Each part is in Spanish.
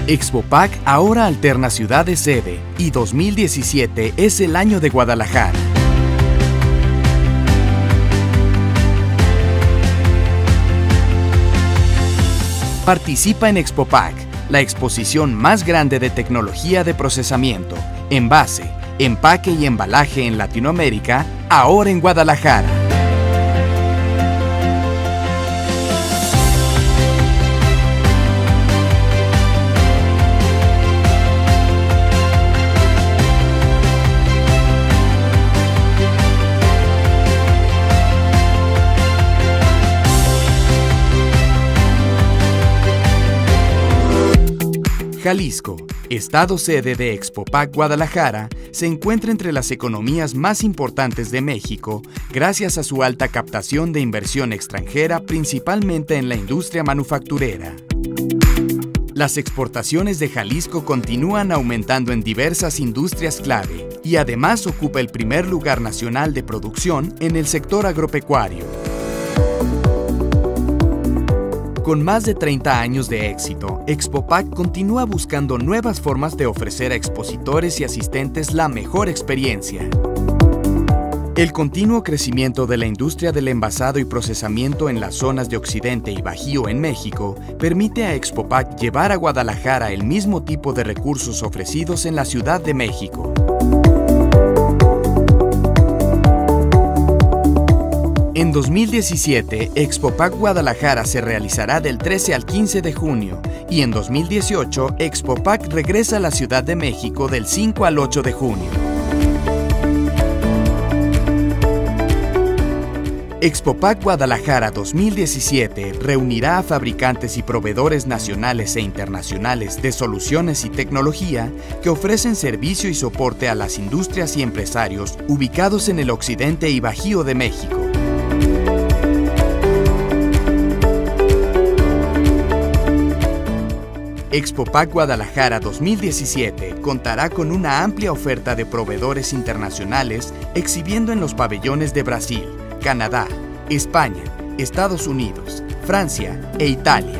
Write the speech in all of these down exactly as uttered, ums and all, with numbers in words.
Expopac ahora alterna ciudad de sede y dos mil diecisiete es el año de Guadalajara. Participa en Expopac, la exposición más grande de tecnología de procesamiento, envase, empaque y embalaje en Latinoamérica, ahora en Guadalajara. Jalisco, estado sede de Expopac Guadalajara, se encuentra entre las economías más importantes de México gracias a su alta captación de inversión extranjera, principalmente en la industria manufacturera. Las exportaciones de Jalisco continúan aumentando en diversas industrias clave y además ocupa el primer lugar nacional de producción en el sector agropecuario. Con más de treinta años de éxito, Expopac continúa buscando nuevas formas de ofrecer a expositores y asistentes la mejor experiencia. El continuo crecimiento de la industria del envasado y procesamiento en las zonas de Occidente y Bajío en México permite a Expopac llevar a Guadalajara el mismo tipo de recursos ofrecidos en la Ciudad de México. En dos mil diecisiete, Expopac Guadalajara se realizará del trece al quince de junio y en dos mil dieciocho, Expopac regresa a la Ciudad de México del cinco al ocho de junio. Expopac Guadalajara dos mil diecisiete reunirá a fabricantes y proveedores nacionales e internacionales de soluciones y tecnología que ofrecen servicio y soporte a las industrias y empresarios ubicados en el Occidente y Bajío de México. Expopac Guadalajara dos mil diecisiete contará con una amplia oferta de proveedores internacionales exhibiendo en los pabellones de Brasil, Canadá, España, Estados Unidos, Francia e Italia.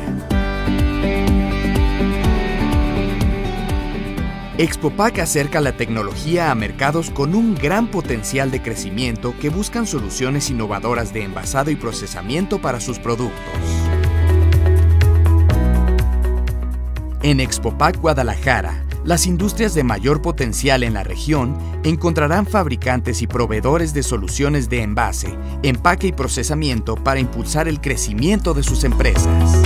Expopac acerca la tecnología a mercados con un gran potencial de crecimiento que buscan soluciones innovadoras de envasado y procesamiento para sus productos. En Expopac Guadalajara, las industrias de mayor potencial en la región encontrarán fabricantes y proveedores de soluciones de envase, empaque y procesamiento para impulsar el crecimiento de sus empresas.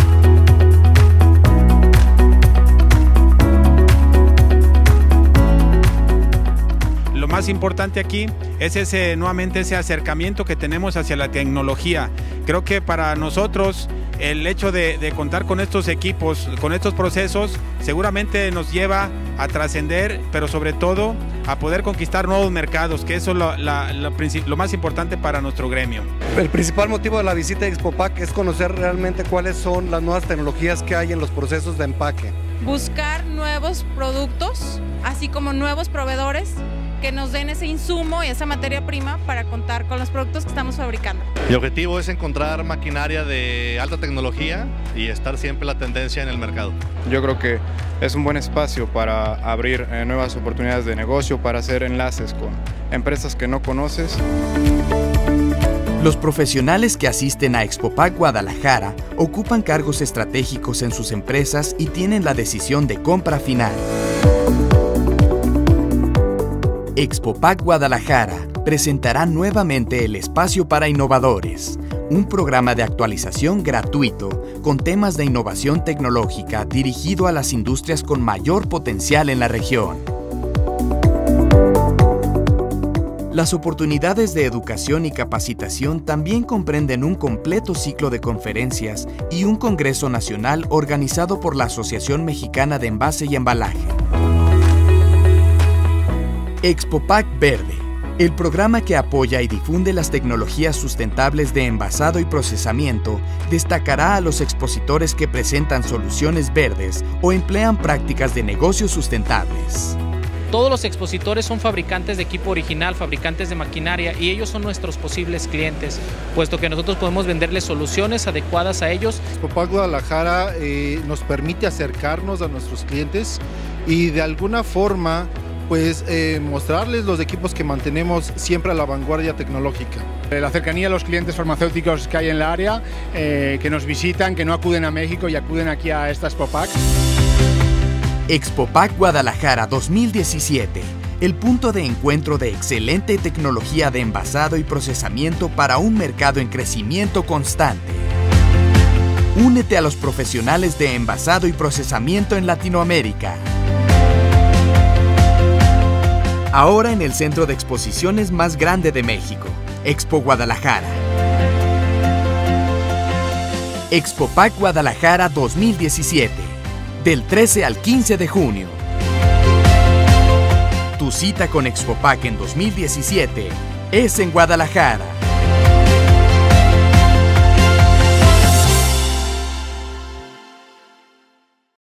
Lo más importante aquí es ese, nuevamente ese acercamiento que tenemos hacia la tecnología. Creo que para nosotros el hecho de, de contar con estos equipos, con estos procesos, seguramente nos lleva a trascender, pero sobre todo a poder conquistar nuevos mercados, que eso es lo, la, lo, lo más importante para nuestro gremio. El principal motivo de la visita de Expopac es conocer realmente cuáles son las nuevas tecnologías que hay en los procesos de empaque. Buscar nuevos productos, así como nuevos proveedores que nos den ese insumo y esa materia prima para contar con los productos que estamos fabricando. Mi objetivo es encontrar maquinaria de alta tecnología y estar siempre la tendencia en el mercado. Yo creo que es un buen espacio para abrir eh, nuevas oportunidades de negocio, para hacer enlaces con empresas que no conoces. Los profesionales que asisten a Expopac Guadalajara ocupan cargos estratégicos en sus empresas y tienen la decisión de compra final. Expopac Guadalajara presentará nuevamente el Espacio para Innovadores, un programa de actualización gratuito con temas de innovación tecnológica dirigido a las industrias con mayor potencial en la región. Las oportunidades de educación y capacitación también comprenden un completo ciclo de conferencias y un congreso nacional organizado por la Asociación Mexicana de Envase y Embalaje. Expopac Verde, el programa que apoya y difunde las tecnologías sustentables de envasado y procesamiento, destacará a los expositores que presentan soluciones verdes o emplean prácticas de negocios sustentables. Todos los expositores son fabricantes de equipo original, fabricantes de maquinaria, y ellos son nuestros posibles clientes, puesto que nosotros podemos venderles soluciones adecuadas a ellos. Expopack Guadalajara eh, nos permite acercarnos a nuestros clientes y de alguna forma pues eh, mostrarles los equipos que mantenemos siempre a la vanguardia tecnológica. La cercanía a los clientes farmacéuticos que hay en la área, eh, que nos visitan, que no acuden a México y acuden aquí a esta Expopack. Expopack Guadalajara dos mil diecisiete, el punto de encuentro de excelente tecnología de envasado y procesamiento para un mercado en crecimiento constante. Únete a los profesionales de envasado y procesamiento en Latinoamérica. Ahora en el centro de exposiciones más grande de México, Expo Guadalajara. Expopack Guadalajara dos mil diecisiete, del trece al quince de junio. Tu cita con Expopack en dos mil diecisiete es en Guadalajara.